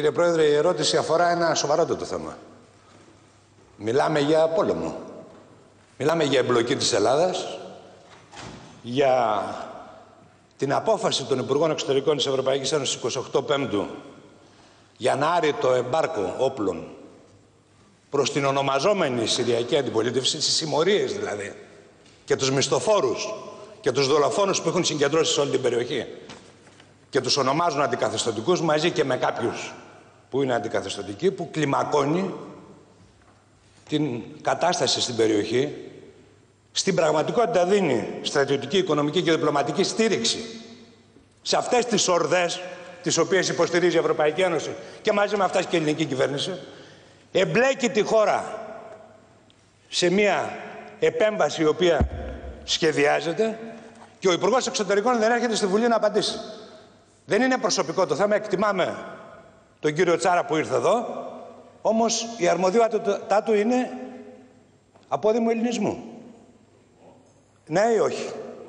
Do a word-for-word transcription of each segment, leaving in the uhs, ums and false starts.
Κύριε Πρόεδρε, η ερώτηση αφορά ένα σοβαρότατο θέμα. Μιλάμε για πόλεμο. Μιλάμε για εμπλοκή της Ελλάδας, για την απόφαση των Υπουργών Εξωτερικών της Ευρωπαϊκής Ένωσης εικοστή ογδόη Πέμπτου για να άρει το εμπάρκο όπλων προς την ονομαζόμενη Συριακή Αντιπολίτευση, τις συμμορίες δηλαδή, και τους μισθοφόρους και τους δολοφόνους που έχουν συγκεντρώσει σε όλη την περιοχή και τους ονομάζουν αντικαθεστωτικούς, μαζί και με κάποιους που είναι αντικαθεστωτικοί, που κλιμακώνει την κατάσταση στην περιοχή. Στην πραγματικότητα δίνει στρατιωτική, οικονομική και διπλωματική στήριξη σε αυτές τις ορδές τις οποίες υποστηρίζει η Ευρωπαϊκή Ένωση και μαζί με αυτές και η ελληνική κυβέρνηση. Εμπλέκει τη χώρα σε μια επέμβαση η οποία σχεδιάζεται και ο Υπουργός Εξωτερικών δεν έρχεται στη Βουλή να απαντήσει. Δεν είναι προσωπικό το θέμα, εκτιμάμε τον κύριο Τσάρα που ήρθε εδώ, όμως η αρμοδιότητά του είναι απόδημο ελληνισμού. Ναι ή όχι?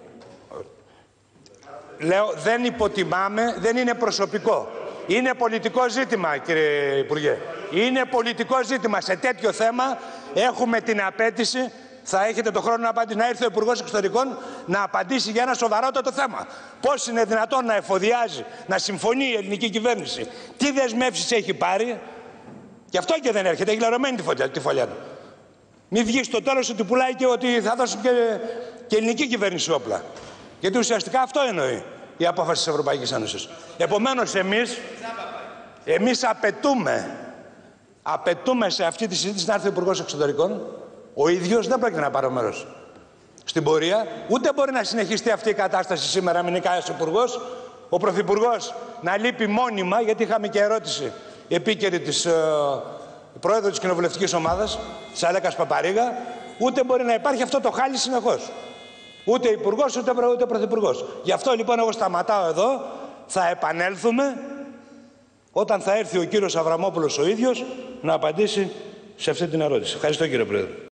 Λέω, δεν υποτιμάμε, δεν είναι προσωπικό. Είναι πολιτικό ζήτημα, κύριε Υπουργέ. Είναι πολιτικό ζήτημα. Σε τέτοιο θέμα έχουμε την απέτηση, θα έχετε το χρόνο να απαντήσει, να έρθει ο Υπουργός Εξωτερικών να απαντήσει για ένα σοβαρότατο θέμα. Πώς είναι δυνατόν να εφοδιάζει, να συμφωνεί η ελληνική κυβέρνηση, τι δεσμεύσεις έχει πάρει, γι' αυτό και δεν έρχεται, έχει λαρωμένη τη φωλιά, τη φωλιά του. Μην βγει στο τέλος ότι πουλάει και ότι θα δώσει και, και ελληνική κυβέρνηση όπλα. Γιατί ουσιαστικά αυτό εννοεί η απόφαση της Ευρωπαϊκής Ένωσης. Επομένως, εμείς, εμείς απαιτούμε, απαιτούμε σε αυτή τη συζήτηση να έρθει ο Υπουργός Εξωτερικών. Ο ίδιος δεν πρόκειται να πάρει μέρος στην πορεία, ούτε μπορεί να συνεχιστεί αυτή η κατάσταση σήμερα. Μην νικάει ο Υπουργός, ο Πρωθυπουργός να λείπει μόνιμα, γιατί είχαμε και ερώτηση επίκαιρη της ε, Πρόεδρου της Κοινοβουλευτικής Ομάδας, της Αλέκας Παπαρίγα, ούτε μπορεί να υπάρχει αυτό το χάλι συνεχώς. Ούτε Υπουργός, ούτε, ούτε Πρωθυπουργός. Γι' αυτό λοιπόν εγώ σταματάω εδώ, θα επανέλθουμε όταν θα έρθει ο κύριος Αβραμόπουλος ο ίδιος να απαντήσει σε αυτή την ερώτηση. Ευχαριστώ, κύριε Πρόεδρε.